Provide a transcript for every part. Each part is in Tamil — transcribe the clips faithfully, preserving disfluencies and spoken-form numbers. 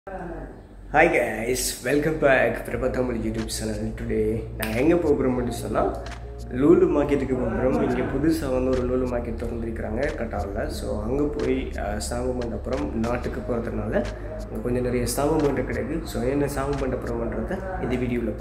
Hi guys, welcome back to the YouTube channel. Today, I am going to show lulu market. I am going to show you lulu market in Qatar. So, I am going to show you not to go to the so, I am going to show you this video.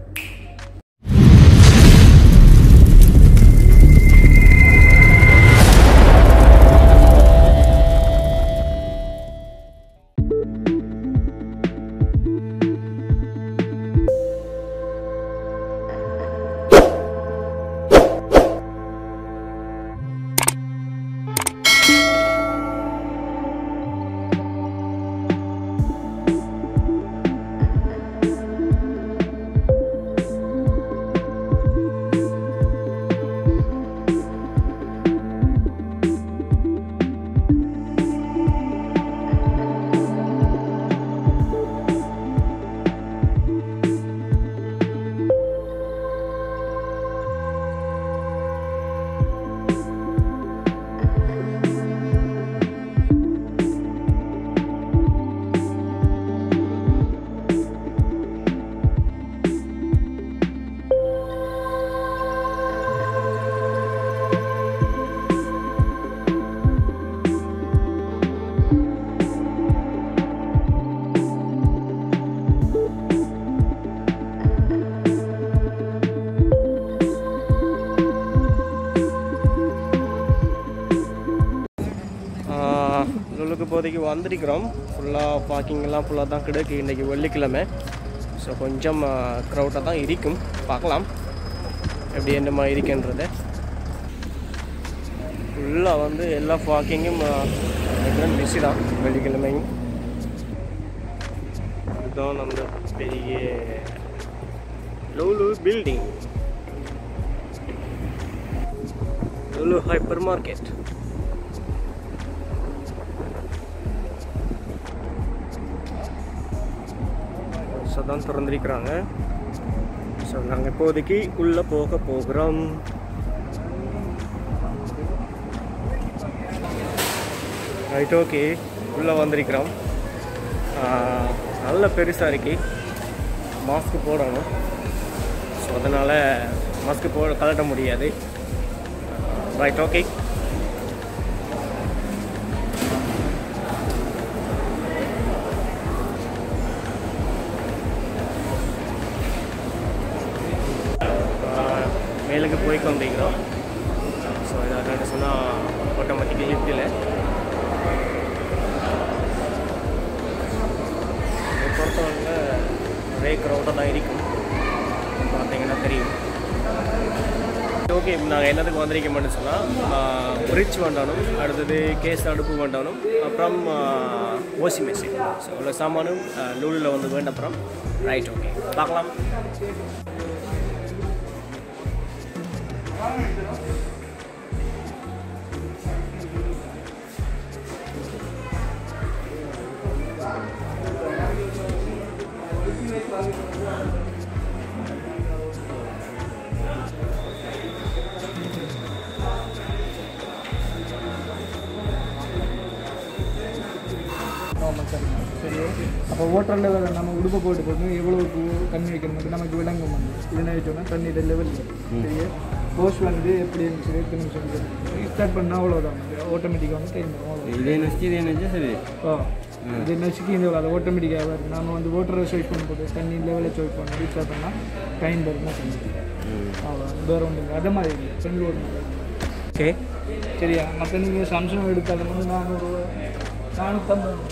இப்போதைக்கு வந்திருக்கிறோம் ஃபுல்லாக பார்க்கிங்லாம் ஃபுல்லாக தான் கிடக்கு இன்றைக்கி வெள்ளிக்கிழமை ஸோ கொஞ்சம் க்ரௌடாக தான் இருக்கும் பார்க்கலாம் எப்படி என்ன மாதிரி இருக்குன்றதை ஃபுல்லாக வந்து எல்லா பார்க்கிங்கும் பிஸி தான் வெள்ளிக்கிழமையும் இதுதான் அந்த பெரிய lulu பில்டிங் lulu HYPERMARKET தான் திறந்திருக்கிறாங்க ஸோ நாங்கள் இப்போதைக்கு உள்ளே போக போகிறோம் ரைட் ஓகே உள்ளே வந்திருக்கிறோம் நல்ல பெருசாக இருக்கு மாஸ்க் போடணும் ஸோ அதனால் மாஸ்க் போ கலட்ட முடியாது ரைட் ஓகே மேலுக்கு போய் கொண்டிருக்கிறோம் ஸோ இதாக சொன்னால் ஆட்டோமேட்டிக் லிஃப்ட்டில் பொறுத்தவரை நிறைய க்ரௌடாக தான் இருக்கும் பார்த்தீங்கன்னா தெரியும் ஓகே நாங்கள் என்னதுக்கு வந்திருக்கோம்னு சொன்னால் ஃப்ரிட்ஜ் வேண்டானும் அடுத்தது கேஸ் அடுப்பு வேண்டானும் அப்புறம் வாஷிங் மிஷின் ஸோ இவ்வளோ சாமானும் லூலில் வந்து வேண்ட அப்புறம் ரைட் ஓகே பார்க்கலாம் அப்போ வாட்டர் லெவலில் நம்ம உடுப்பை போட்டு போட்டு எவ்வளோக்கு தண்ணி வைக்கணும் நமக்கு விளங்கும் வந்து இது நினைச்சோன்னா தண்ணியோட லெவல் சரியா கோஸ் வந்து எப்படி இருந்துச்சு எத்தனை நிமிஷம் ஸ்டார்ட் பண்ணால் அவ்வளோதான் ஆட்டோமேட்டிக்காக வந்து டைம் வரும் இதே நெக்ஸ்ட் இதே நினச்சா சரி ஆ இது நெக்ஸ்ட்டுக்கு இந்த அது ஆட்டோமேட்டிக்காக வருது நம்ம வந்து வாட்டரை சாய்ஸ் பண்ண போட்டு தண்ணி லெவலில் சாய்ஸ் பண்ணி ரீசார்ஜ் பண்ணால் டைம் வருமா தண்ணி அவ்வளோ வேறு ஒன்று அதே மாதிரி இல்லை ஃப்ரெண்ட் ஓட்டு ஓகே சரியா மற்ற நீங்கள் சாம்சங் எடுத்தாலும் வந்து நானூறு நானூற்றம்பது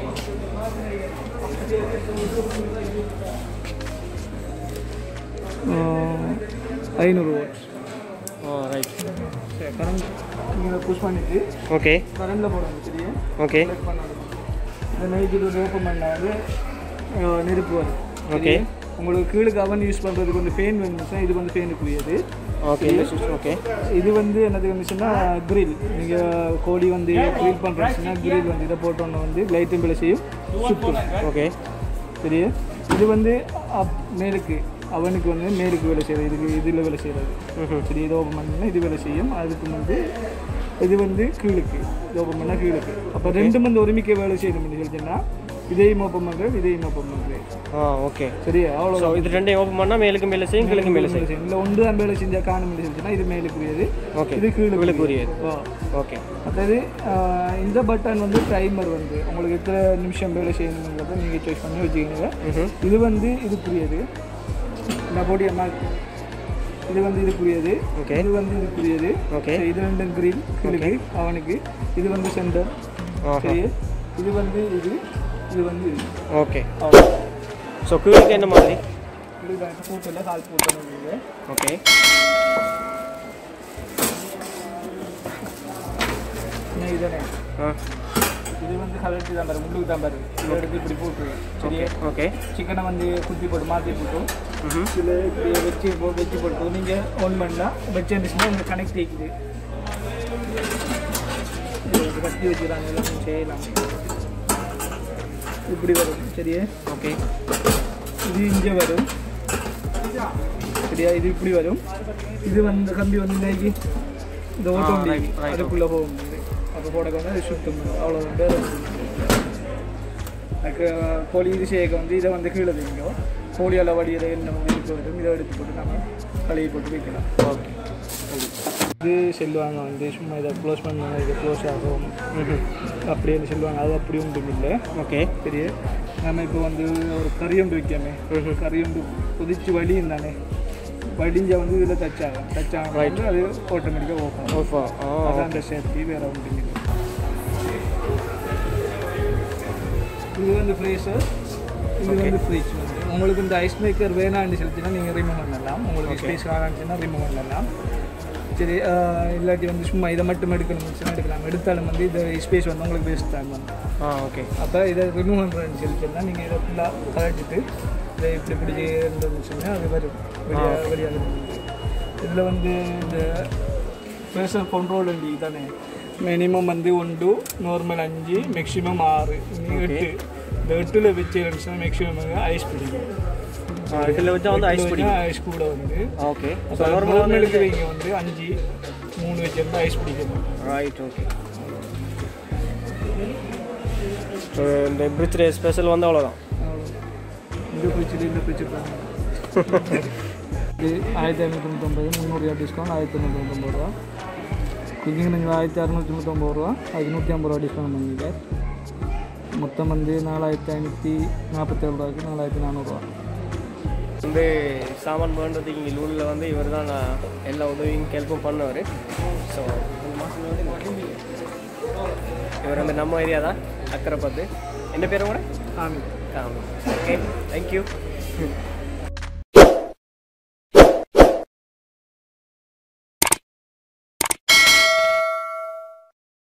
ஐநூறு வாட்ஸ் ஓ ரைட் சரி கரண்ட் நீங்கள் புஷ் பண்ணிவிட்டு ஓகே கரண்டில் போடணும் சரியா ஓகே இந்த நைட்டு இது ஓப்பன் பண்ணாது நெருப்பு வரும் ஓகே உங்களுக்கு கீழுக்கு அவன் யூஸ் பண்ணுறதுக்கு வந்து ஃபேன் வந்துச்சுன்னா இது வந்து ஃபேனுக்குரியது ஓகே ஓகே இது வந்து என்னது வந்துச்சுன்னா கிரில் நீங்கள் கோழி வந்து கிரில் பண்ணுறீங்கன்னா கிரில் வந்து இதை போட்டோன்னு வந்து லைட்டும் வேலை செய்யும் சுற்றும் ஓகே சரியா இது வந்து அப் மேலுக்கு அவனுக்கு வந்து மேலுக்கு வேலை செய்கிறது இதுக்கு இதில் வேலை செய்கிறது சரி இது ஓப்பன் பண்ணால் இது வேலை செய்யும் அதுக்கு வந்து இது வந்து கீழுக்கு இது ஓப்பன் பண்ணால் கீழுக்கு அப்போ ரெண்டு வந்து ஒருமிக்க வேலை செய்யணும்னு சொல்லிச்சுன்னா இதையும் ஓப்பன் பண்ணுறேன் இதையும் ஓப்பன் பண்ணுறேன். ஆ ஓகே சரியா அவ்வளோ. ஸோ இது ரெண்டையும் ஓப்பன் பண்ணால் மேலுக்கு மேலே செய்யும் கீழுக்கு மேலே செய்யும். இல்லை ஒன்று தான் மேலே செஞ்சால் காணும் மேலே செஞ்சுன்னா இது மேலுக்குரியது. ஓகே இது கீழே கீழுக்குரியது. ஓ ஓகே. அதாவது இந்த பட்டன் வந்து டைமர் வந்து உங்களுக்கு எத்தனை நிமிஷம் வேலை செய்யணுங்கிறத நீங்கள் சாய்ஸ் பண்ணி வச்சுக்கோங்க. இது வந்து இதுக்குரியது நான் போட்டிய மார்க். இது வந்து இதுக்குரியது. ஓகே. இது வந்து இதுக்குரியது. ஓகே. இது ரெண்டும் கிரீன் கிழக்கு அவனுக்கு. இது வந்து சென்டர். சரி. இது வந்து இது இது வந்து இது. ஓகே. ஸோ கீழுக்கு என்ன மாதிரி? கீழுக்கு போட்டில் கால் போட்டு. ஓகே. இதுதானே இது வந்து கலட்டி தான் பாரு முள்ளுக்கு தான் பாரு. இதை எடுத்து இப்படி போட்டு சரியா. ஓகே. சிக்கனை வந்து குத்தி போட்டு மாற்றி போட்டோம். இதில் இப்படி வச்சு போ வச்சு போட்டோம். நீங்கள் ஒன் பண்ணால் வச்சு இருந்துச்சுன்னா இந்த கனெக்ட் ஆகிக்குது. கட்டி வச்சுக்கிறாங்க எல்லாம் செய்யலாம். இப்படி வரும் சரியா. ஓகே. இது இங்கே வரும் சரியா. இது இப்படி வரும். இது வந்து கம்பி வந்து இன்னைக்கு இந்த ஓட்டம் அதுக்குள்ளே போகும். அப்போ போடக்கொண்டு அது சுத்தம் அவ்வளோ வந்து அதுக்கு கோழி இது செய்ய வந்து இதை வந்து கீழே வைக்கும். கோழியால் வடிகிற எண்ணெய் வந்து இதுக்கு வரும். இதை எடுத்து போட்டு நம்ம கழுவி போட்டு வைக்கலாம். ஓகே. இது செல்வாங்க வந்து சும்மா இதை க்ளோஸ் பண்ணாங்க இதை க்ளோஸ் ஆகும் அப்படின்னு சொல்லுவாங்க. அது அப்படி ஒன்றும் இல்லை. ஓகே. பெரிய நம்ம இப்போ வந்து ஒரு கறி ஒன்று வைக்காமே கறி ஒன்று கொதிச்சு வலியும் தானே வடிஞ்சா வந்து இதில் தச்சாகும் தச்சாகும் வந்து அது ஆட்டோமேட்டிக்காக ஓப்பன் ஓப்பா. அதான் அந்த சேஃப்டி வேறு ஒன்று இல்லை. இது வந்து ஃப்ரீசர். இது வந்து ஃப்ரிட்ஜ் வந்து உங்களுக்கு இந்த ஐஸ் மேக்கர் வேணான்னு சொல்லிச்சுன்னா நீங்கள் ரிமூவ் பண்ணலாம். உங்களுக்கு ஸ்பேஸ் வேணாச்சுன்னா ரிமூவ் பண்ணலாம். சரி. இல்லாட்டி வந்து சும்மா இதை மட்டும் எடுக்கணும்னு எடுக்கலாம். எடுத்தாலும் வந்து இந்த ஸ்பேஸ் வந்து உங்களுக்கு வேஸ்ட் தான் வந்து. ஆ ஓகே. அப்போ இதை ரிமூவ் பண்ணுறேன்னு சொல்லிச்சுன்னா நீங்கள் இதை ஃபுல்லாக கலட்டிட்டு இதை இப்படி இப்படி இருந்ததுன்னு சொன்னால் அது வரும் வெளியாக வெளியாக. இதில் வந்து இந்த ப்ரெஷர் கண்ட்ரோல் வண்டி தானே மினிமம் வந்து ஒன்று நார்மல் அஞ்சு மேக்ஸிமம் ஆறு எட்டு. இந்த எட்டில் வச்சு இருந்துச்சுன்னா மேக்ஸிமம் வந்து ஐஸ் பிடிக்கும். எட்டில் வச்சா வந்து ஐஸ் பிடிக்கும். ஐஸ் கூட வந்து ஓகே. நார்மலுக்கு வைங்க வந்து அஞ்சு மூணு வச்சிருந்தா ஐஸ் பிடிக்கணும். ரைட். ஓகே. ஸோ இந்த பிரிட்ஜ் ஸ்பெஷல் வந்து அவ்வளோதான். இந்த பிரிட்ஜில் இந்த பிரிட்ஜ் இது ஆயிரத்தி ஐநூற்றி தொண்ணூத்தொம்பது முந்நூறு ரூபா டிஸ்கவுண்ட் ஆயிரத்தி தொண்ணூற்றி தொண்ணூத்தொம்பது ரூபா. குக்கிங் நீங்கள் ஆயிரத்தி அறநூற்றி தொண்ணூத்தொம்பது ரூபா அதுக்கு நூற்றி ஐம்பது ரூபா டிஸ்கவுண்ட் பண்ணிங்க. மொத்தம் வந்து நாலாயிரத்தி ஐநூற்றி நாற்பத்தேழு ரூபாய்க்கு நாலாயிரத்தி நானூறுரூவா. வந்து சாமான் பண்ணுறதுக்கு இங்கே லூலில் வந்து இவர் தான் நான் எல்லா உதவியும் ஹெல்ப்பும் பண்ணவர். ஸோ இந்த மாதம் வந்து இவர் வந்து நம்ம ஏரியா தான் அக்கறை பார்த்து. என்ன பேர் கூட? ஆமாம். ஆமாம். ஓகே. தேங்க்யூ.